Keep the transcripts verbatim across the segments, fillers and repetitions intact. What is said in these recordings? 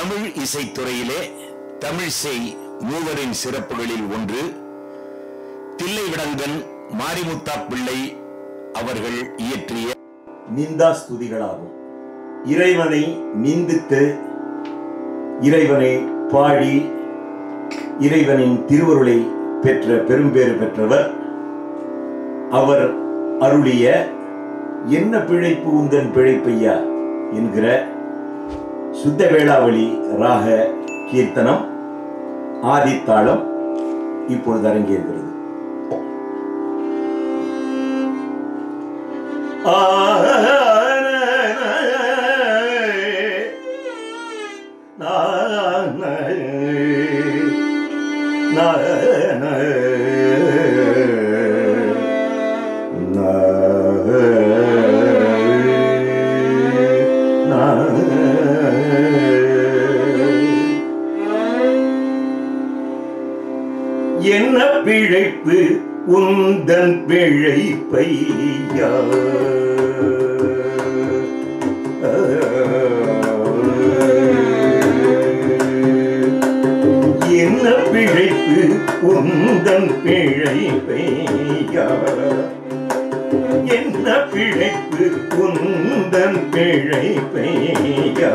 தமிழ் இசைத்துறையிலே தமிழிசை மூவரின் சிறப்புகளில் ஒன்று தில்லைவிடங்கன் மாரிமுத்தா பிள்ளை அவர்கள் இயற்றிய நிந்தாஸ்துதிகளாகும். இறைவனை நிந்தித்து இறைவனை பாடி இறைவனின் திருவருளை பெற்ற பெரும்பேறு பெற்றவர். அவர் அருளிய என்ன பிழைப்பு உந்தன் பிழைப்பையா என்கிற சுத்த வேளாவளி ராக கீர்த்தனம் ஆதித்தாளம் இப்பொழுது அரங்கேறுகிறது. என்ன பிழைப்பு உந்தன் பிழைப்பையா என்ன பிழைப்பு உந்தன் பிழைப்பையா என்ன பிழைப்பு உந்தன் பிழைப்பையா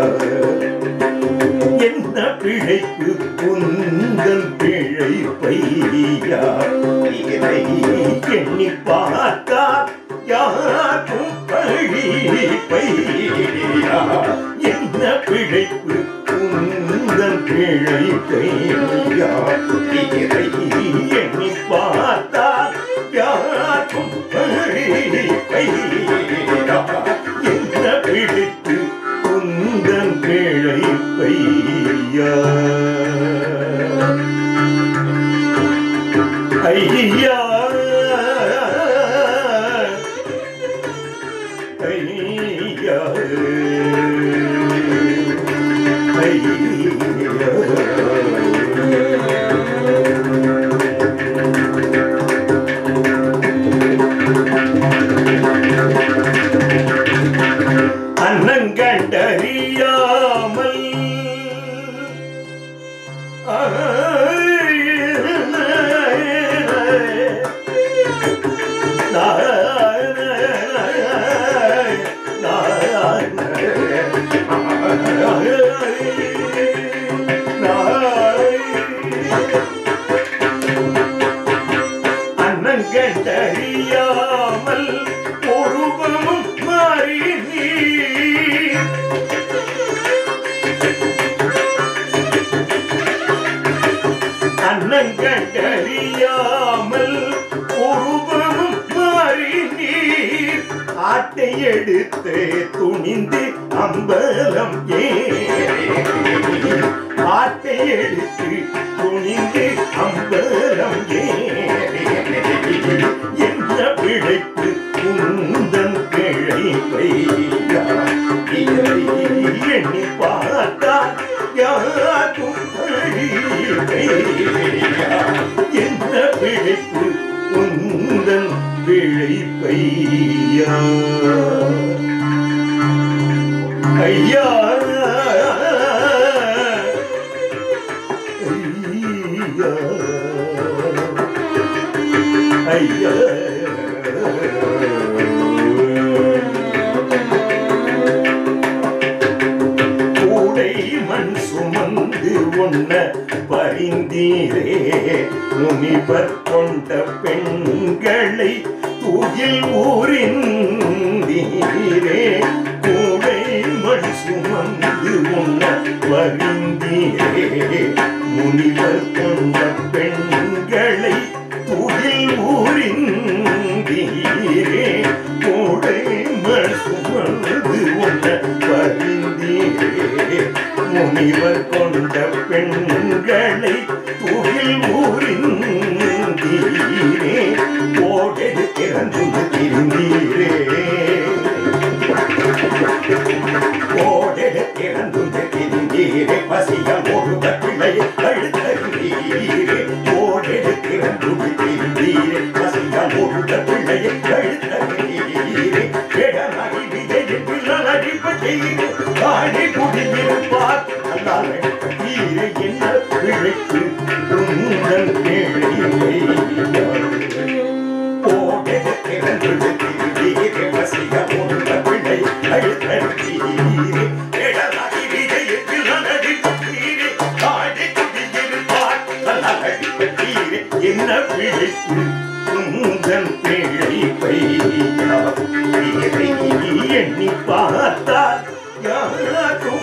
என்ன பிழைப்பு உந்தன் பிழைப்பையா இதை எண்ணி பார்த்தால் யாரும் பழிப்பையா என்ன பிழைப்பு உந்தன் பிழைப்பையா இதை எண்ணி பார்த்தால் யாரும் பழிப்பையா என்ன பிழைப்பு உந்தன் பிழைப்பையா ஐயா ஐயா அன்னங்கண்டறியாமல் அன்னங்கண்டறியாமல் ஒருவமும் மாறி அன்னங்கண்டறியாமல் ஒருவமும் மாறி நீர் ஆட்டை எடுத்து துணிந்து அம்பலம் ஏறி ஆட்டை எடுத்து துணிந்து அம்பலம் ஏறி என்ன பிழைப்பு உந்தன் பிழைப்பையா எண்ணி பார்த்தால் யாரும் என்ன பிழைப்பு உந்தன் பிழைப்பையா ஐயா ஐயா கூடை மண் சுமந்து உண்ண பரிந்தீரே முனிவர் கொண்ட பெண்களை தூகில் ஊரிந்தீரே கூடை மண் சுமந்து உண்ண பரிந்தீரே முனிவர் கொண்ட பெண்களை தூகில் ஊரிந்தீரே கூடை மண் சுமந்து உண்ண பரிந்தீரே முனிவர் கொண்ட பெண்களை தூகில் ஊரிந்தீரே ஓடெடு திறந்து திருந்தீரே ஓடெடு திறந்து திருந்தீரே பசியால் ஒருவ பிள்ளையை அழுத்தீரே ஓடெடு திறந்து திருந்தீரே பசியால் ஒருவ பிள்ளையை அழுத்தீரே இடமறி விஜய் பிள்ளை அடிப்பட்டீரே ஆடி குடியிருப்பார் அல்லாமல் பிழைப்பு உங்கள் பிழை ஓடெடுக்கிறீரே வசிய உள்ள பிள்ளை அழுத்தீரே எடலாகி விஜயத்தில் நடத்தீரே ஆடி குடியில் பாட்டீரே என்ன பிழைப்பு உங்கள் பிழைப்பை எண்ணி பார்த்தால் யாரும்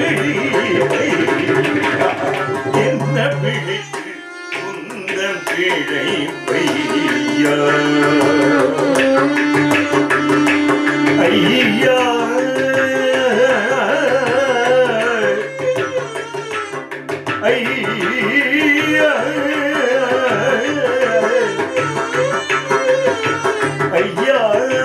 என்ன பிழைப்பு உங்கள் பிழைப்பை ஐயா ஐயா ஐயா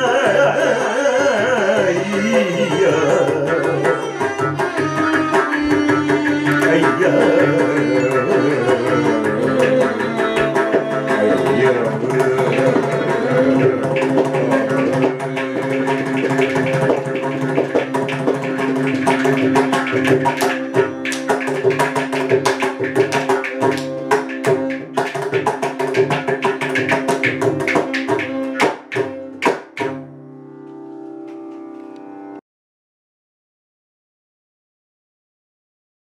ஐயா ஐயா